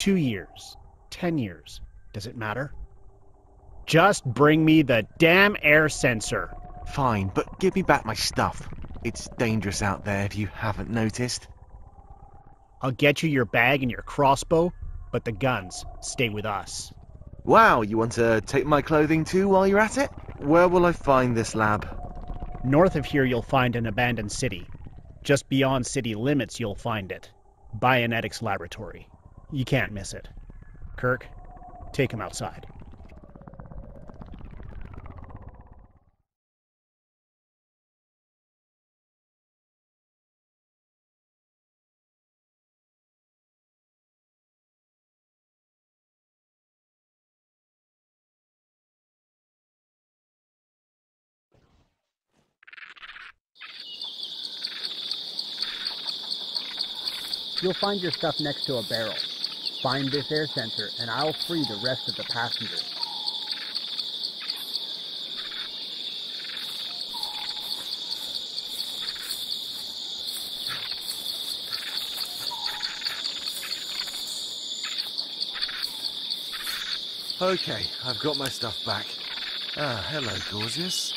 2 years, 10 years, does it matter? Just bring me the damn air sensor. Fine, but give me back my stuff. It's dangerous out there if you haven't noticed. I'll get you your bag and your crossbow, but the guns stay with us. Wow, you want to take my clothing too while you're at it? Where will I find this lab? North of here you'll find an abandoned city. Just beyond city limits you'll find it. Bionetics Laboratory. You can't miss it. Kirk, take him outside. You'll find your stuff next to a barrel. Find this air sensor, and I'll free the rest of the passengers. Okay, I've got my stuff back. Ah, hello, gorgeous.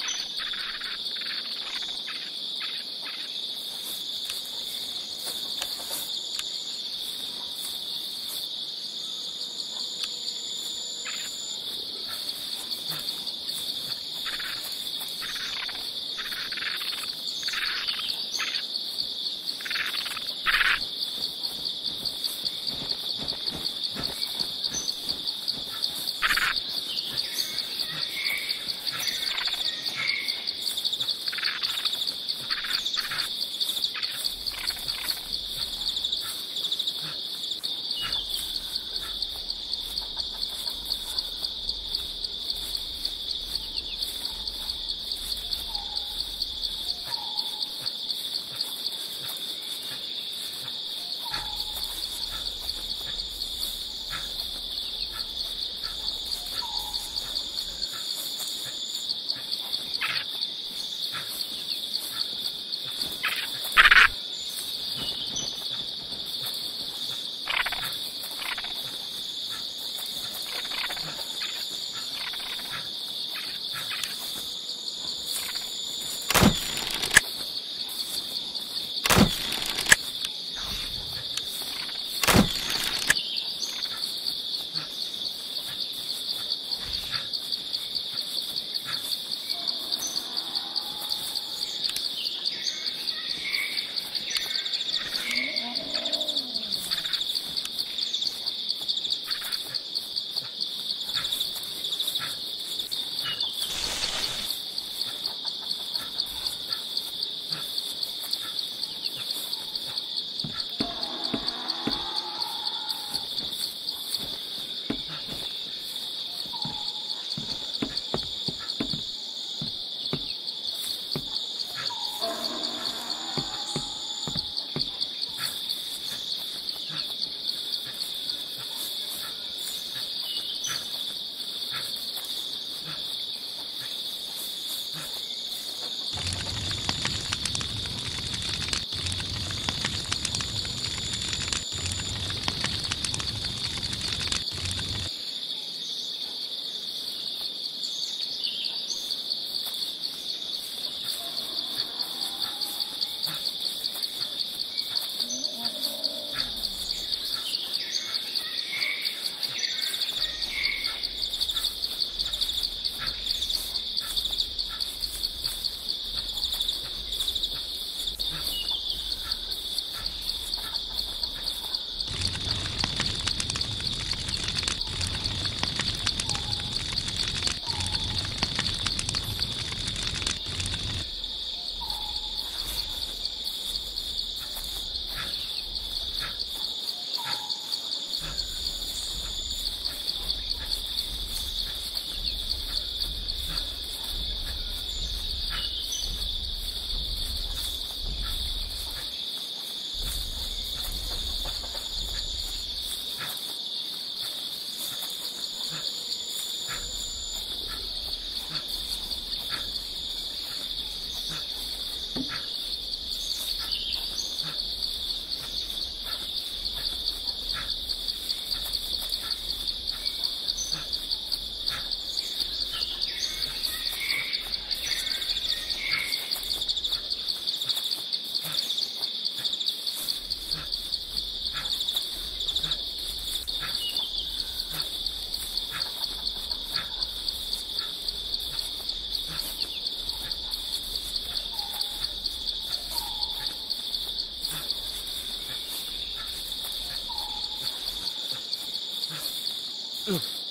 Ugh.